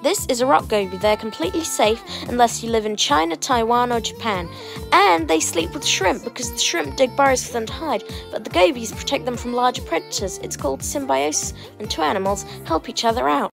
This is a rock goby. They're completely safe unless you live in China, Taiwan, or Japan. And they sleep with shrimp because the shrimp dig burrows for them to hide, but the gobies protect them from larger predators. It's called symbiosis, and two animals help each other out.